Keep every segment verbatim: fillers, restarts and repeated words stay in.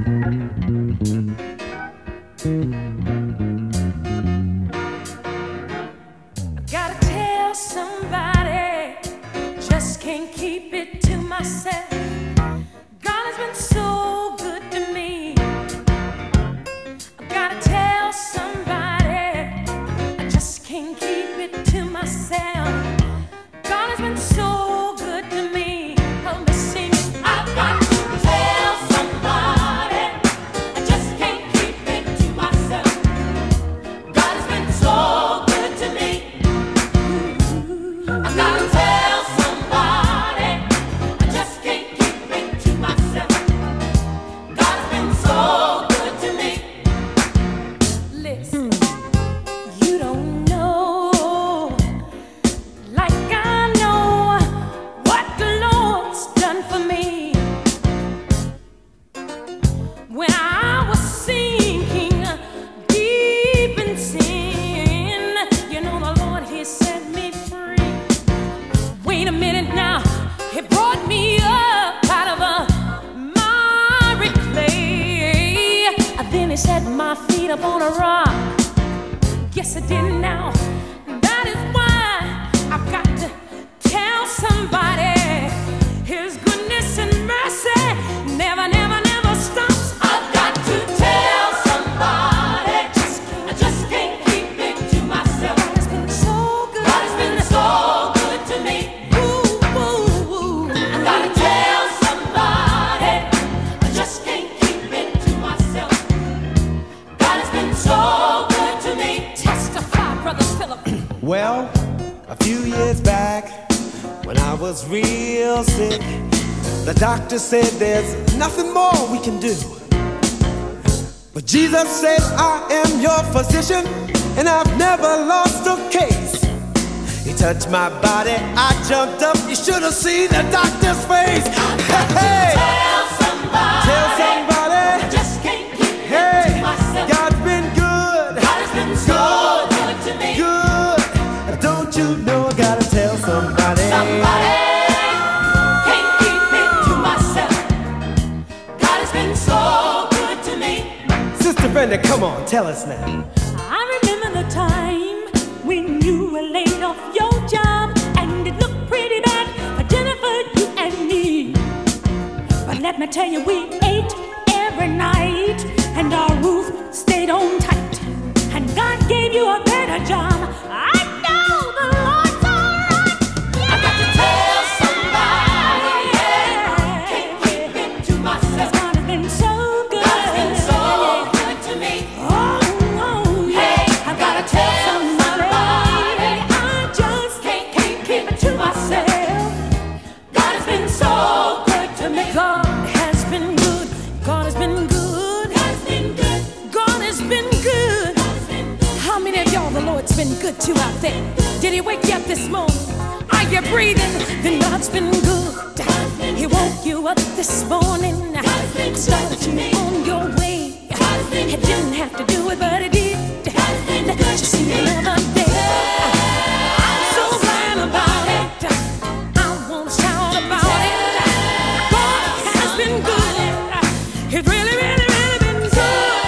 Gotta tell somebody, just can't keep it to myself. God has been so good to me. I gotta tell somebody, I just can't keep it to myself. God has been so good to me. Help me sing. I've got to tell somebody, I just can't keep it to myself. God has been so good to me. I've got to tell somebody, I just can't keep it to myself. God has been so good to me. Listen, you don't know, like I know, what the Lord's done for me. When I was sinking deep in sin, you know the Lord, He set me free. Wait a minute now, He brought me up out of a miry clay. And then He set my feet up on a rock. Yes, I did now. That is why I've got to tell somebody His goodness and mercy never, never, never stops. I've got to tell somebody, I just can't keep it to myself. God has been so good. God has been so good to me. Ooh, ooh, ooh. I've got to tell somebody, I just can't keep it to myself. God has been so good to me. Testify, Brother Philip. Well, a few years back, when I was real sick, the doctor said there's nothing more we can do. But Jesus said, I am your physician, and I've never lost a case. He touched my body, I jumped up, you should have seen the doctor's face. Hey, Tell somebody, tell somebody, I just can't keep it hey, to myself. God's been good, God has been so good to me. good. Don't you know I gotta tell somebody? Somebody can't keep it to myself. God has been so good to me. Sister Brenda, come on, tell us now. I remember the time when you were laid off your job, and it looked pretty bad for Jennifer, you and me. But let me tell you, we ate every night, and our roof stayed on tight. And God gave you a better job. I know the Lord's alright. I've got to tell somebody, yeah, can't keep it to myself. God has been so good. God has been so good to me. Oh, oh, yeah. Hey, I've got to tell somebody, I just can't, can't keep it to myself. God has been so good to me. God has been good. God has been good. God has been good. God has been good. How many of y'all the Lord's been good to out there? Did He wake you up this morning? Are you breathing? Then God's been good. He woke you up this morning, started you on your way. He didn't have to do it, but He did. Let you see another day. I'm so glad about it. I want to shout about it. God has been good. He's really, really, really been good.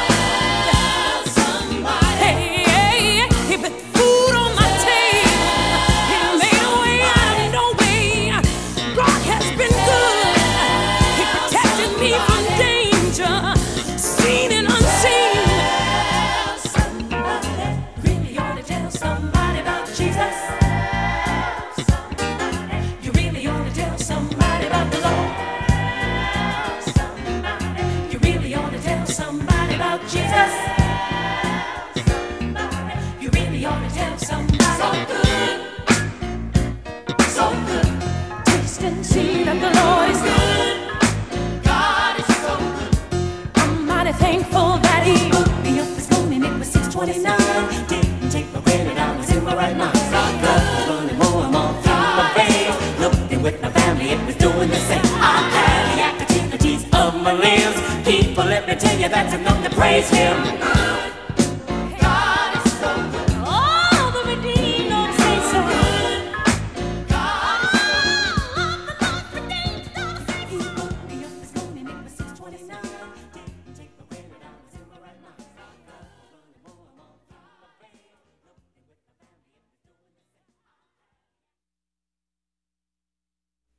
Hey, hey, He put food on my table. He made a way out of no way. God has been good. He protected me from danger, seen and unseen. Somebody really ought to tell somebody about Jesus. Somebody, you really ought to tell somebody about the Lord. Somebody, you really ought to tell somebody about Jesus. Somebody, you really ought to tell somebody. So good, so good. Taste and see that the Lord is good. God is so good. I'm mighty thankful that He woke me up this morning. It was six twenty-nine. Didn't take my credit, I was in my right mind. Blood was running more and more through my veins. Looking with my family, it was doing the same. I had the activities of my limbs. People, let me tell you, that's enough to praise Him.